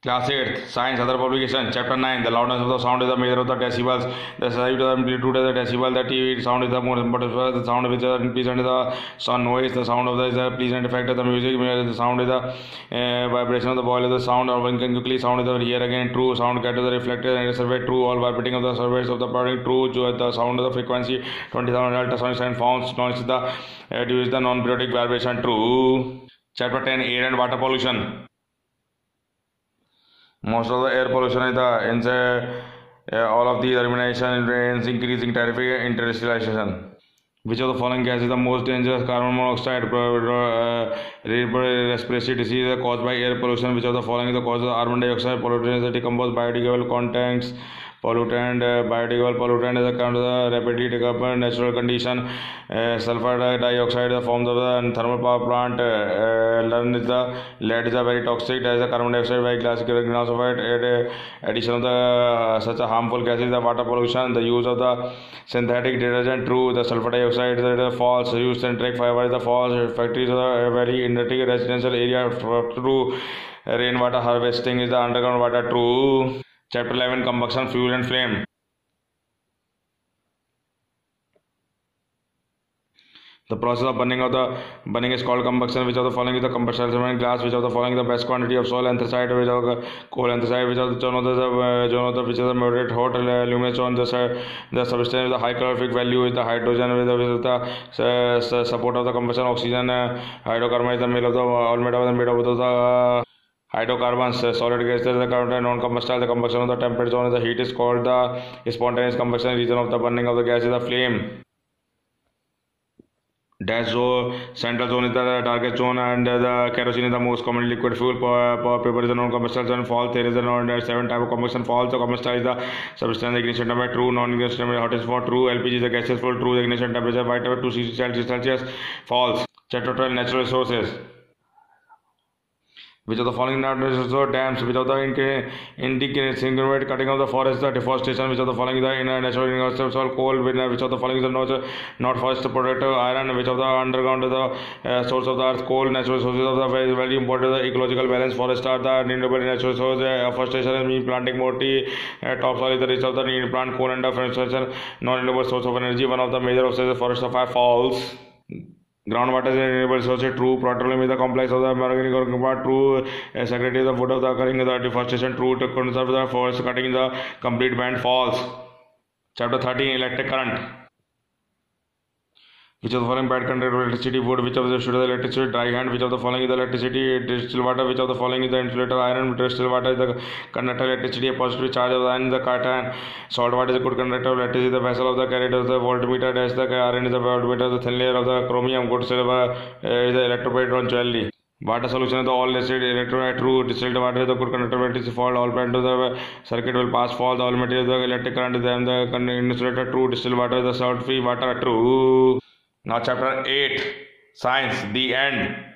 Class 8th, Science, Other Publication, Chapter 9, The loudness of the sound is the measure of the decibels, the size of the amplitude is the decibel, the TV sound is the most important, the sound which is pleasant is the sound noise, the sound of the pleasant effect of the music, the sound is the vibration of the boil, the sound of winking quickly, sound is the here again, true, sound get to the reflected and survey, true, all vibrating of the surveys of the product, true, the sound of the frequency, 20,000 ultrasonic sound forms, noise is the reduce the non-periodic vibration, true. Chapter 10, Air and Water Pollution. Most of the air pollution is all of the elimination rains, increasing traffic, industrialization. Which of the following gas is the most dangerous? Carbon monoxide, respiratory disease caused by air pollution. Which of the following is the cause of carbon dioxide? Pollutant is the decomposed biodegradable contents. Biodegradable pollutant is the kind of the rapidly decomposed natural condition. Sulfur dioxide is the form of the thermal power plant. Lead is a very toxic. There is a carbon dioxide very classic greenhouse effect. Addition of the such a harmful gases, the water pollution. The use of the synthetic detergent, true. The sulfur dioxide is false. Use synthetic fiber is the false. Factories are a very inertic residential area, true. Rainwater harvesting is the underground water, true. Chapter 11, Combustion, Fuel and Flame. The process of burning is called combustion. Which of the following is the combustion element? Glass. Which of the following is the best quantity of soil anthracite? Which of the coal anthracite? Which of the which is the moderate hot luminous on the substance with the high calorific value is the hydrogen. With the support of the combustion, oxygen, hydrocarbon is the made of the all made of the hydrocarbons. Solid gas is the current non-combustible. The combustion of the temperate zone is the heat is called the spontaneous combustion. Region of the burning of the gas is the flame. Dash zone, central zone is the darkest zone, and the kerosene is the most common liquid fuel. Paper is the non-combustible zone. False. There is a 7 type of combustion. False. The combustible is the substance ignition temperature. True. Non-ignition temperature hottest for true. LPG is the gaseous fuel. True. The ignition temperature by 2 Celsius. False. Chapter 12, Natural Resources. Which of the following natural resources? Dams. Which of the indiscriminate cutting of the forest, the deforestation? Which of the following is the natural resources? Coal. Which of the following is the not forest productive? Iron. Which of the underground is the source of the earth? Coal. Natural resources of the very important the ecological balance. Forest are the renewable natural resources. Afforestation means planting more tree. Topsoil is the rich of the need plant. Coal and afforestation non-renewable source of energy. One of the major sources forest of fire. False. Groundwater is a renewable source. True. Petroleum is the complex of the organic compound. True. Secretary is the wood of the occurring the deforestation. True. To conserve the forest cutting the complete ban. False. Chapter 13, Electric current. Which of the following bad conductor of electricity? Wood. Which of the should the electricity? Dry hand. Which of the following is the electricity? Distilled water. Which of the following is the insulator? Iron. Distilled water is the conductor of electricity. A positive charge of the iron. The cation. Salt water is a good conductor of electricity. The vessel of the carrier is the voltmeter. Dash the iron is the voltmeter. The thin layer of the chromium. Good silver is the electroplate on jelly. Water solution is the all listed electrolyte. True. Distilled water is the good conductor of electricity. Fault. All plant of the circuit will pass. False. All material is the electric current is the insulator. True. Distilled water is the salt free water. True. Now chapter 8, Science, the end.